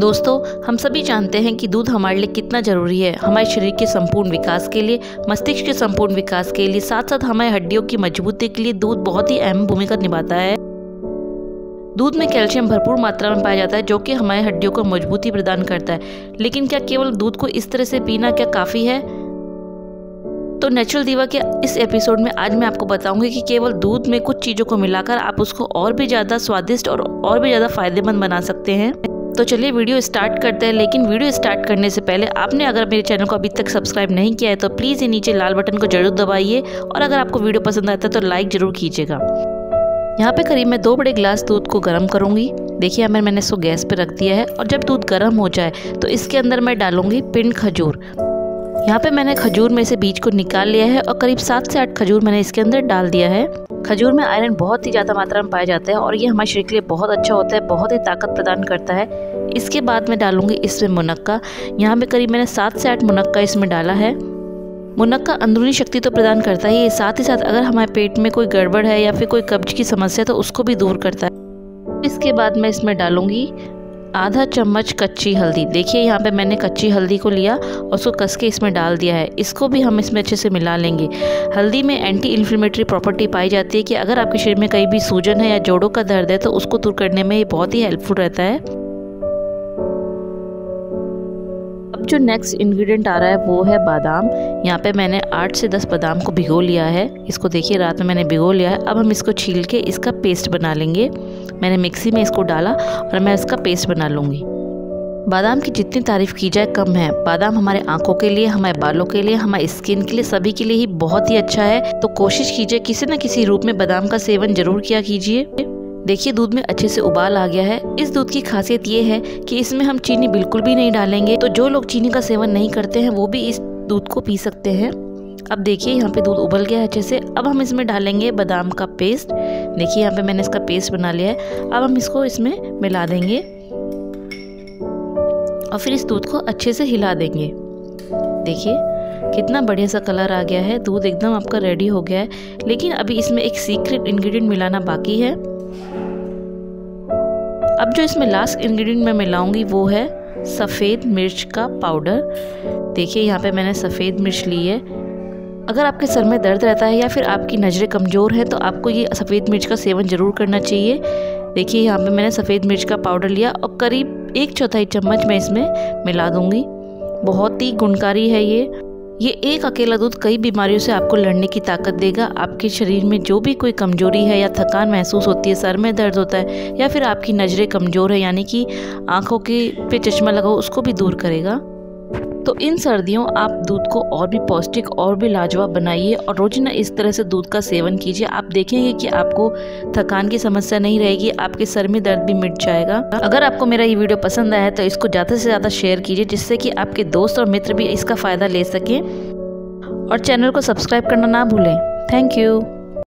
दोस्तों, हम सभी जानते हैं कि दूध हमारे लिए कितना ज़रूरी है। हमारे शरीर के संपूर्ण विकास के लिए, मस्तिष्क के संपूर्ण विकास के लिए, साथ साथ हमारे हड्डियों की मजबूती के लिए दूध बहुत ही अहम भूमिका निभाता है। दूध में कैल्शियम भरपूर मात्रा में पाया जाता है, जो कि हमारे हड्डियों को मजबूती प्रदान करता है। लेकिन क्या केवल दूध को इस तरह से पीना क्या काफ़ी है? तो नेचुरल दीवा के इस एपिसोड में आज मैं आपको बताऊंगी कि केवल दूध में कुछ चीज़ों को मिलाकर आप उसको और भी ज़्यादा स्वादिष्ट और भी ज़्यादा फायदेमंद बना सकते हैं। तो चलिए वीडियो स्टार्ट करते हैं। लेकिन वीडियो स्टार्ट करने से पहले आपने अगर मेरे चैनल को अभी तक सब्सक्राइब नहीं किया है तो प्लीज़ ये नीचे लाल बटन को जरूर दबाइए, और अगर आपको वीडियो पसंद आता है तो लाइक ज़रूर कीजिएगा। यहाँ पे करीब मैं 2 बड़े गिलास दूध को गर्म करूँगी। देखिए मैंने इसको गैस पे रख दिया है, और जब दूध गर्म हो जाए तो इसके अंदर मैं डालूंगी पिंड खजूर। यहाँ पे मैंने खजूर में से बीज को निकाल लिया है, और करीब 7 से 8 खजूर मैंने इसके अंदर डाल दिया है। खजूर में आयरन बहुत ही ज़्यादा मात्रा में पाया जाता है, और ये हमारे शरीर के लिए बहुत अच्छा होता है, बहुत ही ताकत प्रदान करता है। इसके बाद मैं डालूंगी इसमें मुनक्का। यहाँ पे करीब मैंने 7 से 8 मुनक्का इसमें डाला है। मुनक्का अंदरूनी शक्ति तो प्रदान करता ही है, साथ ही साथ अगर हमारे पेट में कोई गड़बड़ है या फिर कोई कब्ज की समस्या तो उसको भी दूर करता है। इसके बाद मैं इसमें डालूंगी आधा चम्मच कच्ची हल्दी। देखिए यहाँ पे मैंने कच्ची हल्दी को लिया और उसको कस के इसमें डाल दिया है। इसको भी हम इसमें अच्छे से मिला लेंगे। हल्दी में एंटी इन्फ्लेमेटरी प्रॉपर्टी पाई जाती है कि अगर आपके शरीर में कहीं भी सूजन है या जोड़ों का दर्द है तो उसको दूर करने में ये बहुत ही हेल्पफुल रहता है। अब जो नेक्स्ट इंग्रेडिएंट आ रहा है वो है बादाम। यहाँ पे मैंने 8 से 10 बादाम को भिगो लिया है। इसको देखिए रात में मैंने भिगो लिया है। अब हम इसको छील के इसका पेस्ट बना लेंगे। मैंने मिक्सी में इसको डाला और मैं इसका पेस्ट बना लूँगी। बादाम की जितनी तारीफ़ की जाए कम है। बादाम हमारे आंखों के लिए, हमारे बालों के लिए, हमारे स्किन के लिए, सभी के लिए ही बहुत ही अच्छा है। तो कोशिश कीजिए किसी न किसी रूप में बादाम का सेवन जरूर किया कीजिए। देखिए दूध में अच्छे से उबाल आ गया है। इस दूध की खासियत ये है कि इसमें हम चीनी बिल्कुल भी नहीं डालेंगे। तो जो लोग चीनी का सेवन नहीं करते हैं वो भी इस दूध को पी सकते हैं। अब देखिए यहाँ पे दूध उबल गया है अच्छे से। अब हम इसमें डालेंगे बादाम का पेस्ट। देखिए यहाँ पे मैंने इसका पेस्ट बना लिया है। अब हम इसको इसमें मिला देंगे और फिर इस दूध को अच्छे से हिला देंगे। देखिए कितना बढ़िया सा कलर आ गया है। दूध एकदम आपका रेडी हो गया है। लेकिन अभी इसमें एक सीक्रेट इंग्रेडिएंट मिलाना बाकी है। अब जो इसमें लास्ट इंग्रेडिएंट मैं मिलाऊंगी वो है सफ़ेद मिर्च का पाउडर। देखिए यहाँ पे मैंने सफ़ेद मिर्च ली है। अगर आपके सर में दर्द रहता है या फिर आपकी नज़रें कमज़ोर है तो आपको ये सफ़ेद मिर्च का सेवन ज़रूर करना चाहिए। देखिए यहाँ पे मैंने सफ़ेद मिर्च का पाउडर लिया और करीब 1/4 चम्मच मैं इसमें मिला दूँगी। बहुत ही गुणकारी है ये एक अकेला दूध कई बीमारियों से आपको लड़ने की ताकत देगा। आपके शरीर में जो भी कोई कमजोरी है या थकान महसूस होती है, सर में दर्द होता है या फिर आपकी नज़रें कमज़ोर है यानी कि आँखों के पे चश्मा लगाओ, उसको भी दूर करेगा। तो इन सर्दियों आप दूध को और भी पौष्टिक और भी लाजवाब बनाइए और रोजाना इस तरह से दूध का सेवन कीजिए। आप देखेंगे कि आपको थकान की समस्या नहीं रहेगी, आपके सर में दर्द भी मिट जाएगा। अगर आपको मेरा ये वीडियो पसंद आया है तो इसको ज़्यादा से ज़्यादा शेयर कीजिए, जिससे कि आपके दोस्त और मित्र भी इसका फ़ायदा ले सकें, और चैनल को सब्सक्राइब करना ना भूलें। Thank you.